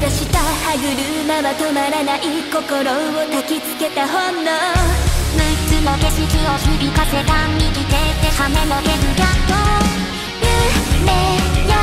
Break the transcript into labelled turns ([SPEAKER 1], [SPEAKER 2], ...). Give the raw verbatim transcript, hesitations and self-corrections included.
[SPEAKER 1] かした歯車は止まらない心を焚きつけた炎。六つの景色を響かせた右手で羽のけるやっと夢よ